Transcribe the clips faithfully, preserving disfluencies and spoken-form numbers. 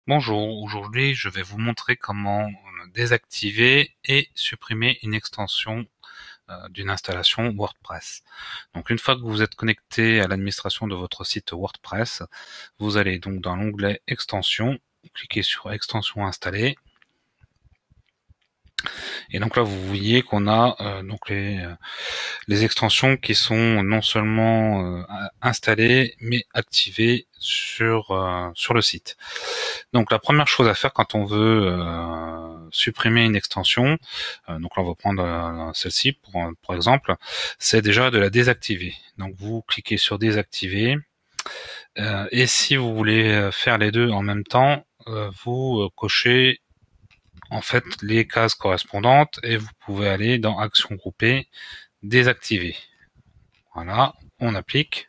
Bonjour, aujourd'hui je vais vous montrer comment désactiver et supprimer une extension euh, d'une installation WordPress. Donc une fois que vous êtes connecté à l'administration de votre site WordPress, vous allez donc dans l'onglet extensions, cliquez sur extension installée. Et donc là vous voyez qu'on a euh, donc les, euh, les extensions qui sont non seulement euh, installées mais activées sur, euh, sur le site. Donc la première chose à faire quand on veut euh, supprimer une extension, euh, donc là on va prendre euh, celle-ci pour, pour exemple, c'est déjà de la désactiver. Donc vous cliquez sur désactiver euh, et si vous voulez faire les deux en même temps, euh, vous cochez en fait les cases correspondantes et vous pouvez aller dans action groupée, désactiver. Voilà, on applique.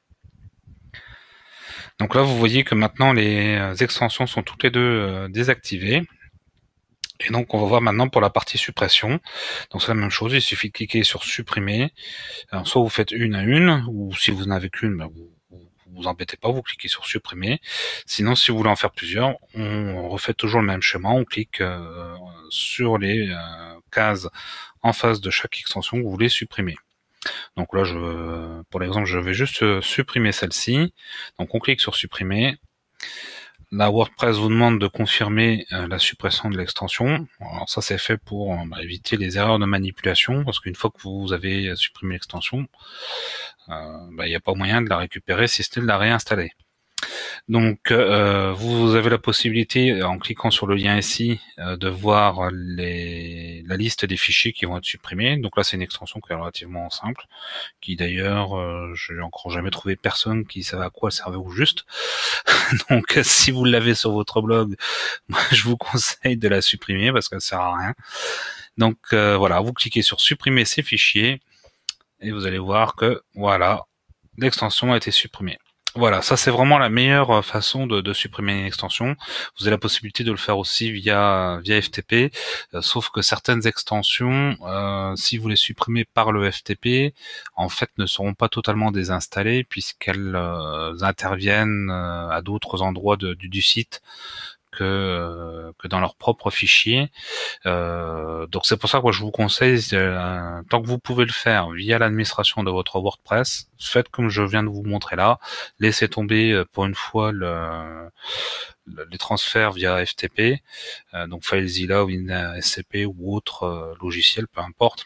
Donc là vous voyez que maintenant les extensions sont toutes les deux euh, désactivées. Et donc on va voir maintenant pour la partie suppression. Donc c'est la même chose, il suffit de cliquer sur supprimer. Alors soit vous faites une à une, ou si vous n'avez qu'une, ben vous, vous vous embêtez pas, vous cliquez sur supprimer. Sinon si vous voulez en faire plusieurs, on refait toujours le même schéma, on clique euh, sur les euh, cases en face de chaque extension que vous voulez supprimer. Donc là, je, pour l'exemple, je vais juste supprimer celle-ci. Donc on clique sur supprimer. La WordPress vous demande de confirmer euh, la suppression de l'extension. Alors ça c'est fait pour euh, bah, éviter les erreurs de manipulation, parce qu'une fois que vous avez supprimé l'extension, il euh, n'y bah, a pas moyen de la récupérer si c'était de la réinstaller. Donc euh, vous avez la possibilité, en cliquant sur le lien ici, euh, de voir les, la liste des fichiers qui vont être supprimés. Donc là c'est une extension qui est relativement simple, qui d'ailleurs, euh, j'ai encore jamais trouvé personne qui savait à quoi elle servait au juste. Donc si vous l'avez sur votre blog, moi, je vous conseille de la supprimer parce qu'elle sert à rien. Donc euh, voilà, vous cliquez sur supprimer ces fichiers et vous allez voir que voilà, l'extension a été supprimée. Voilà, ça c'est vraiment la meilleure façon de, de supprimer une extension. Vous avez la possibilité de le faire aussi via via F T P, euh, sauf que certaines extensions, euh, si vous les supprimez par le F T P, en fait ne seront pas totalement désinstallées puisqu'elles euh, interviennent euh, à d'autres endroits de, du, du site que euh, que dans leur propre fichier. Euh, donc c'est pour ça que moi je vous conseille, euh, tant que vous pouvez le faire via l'administration de votre WordPress, faites comme je viens de vous montrer là, laissez tomber euh, pour une fois le, le, les transferts via F T P, euh, donc FileZilla ou WinSCP ou autre euh, logiciel, peu importe,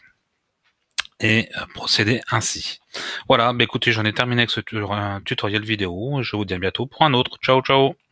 et euh, procéder ainsi. Voilà, bah écoutez, j'en ai terminé avec ce tutoriel vidéo, je vous dis à bientôt pour un autre. Ciao ciao.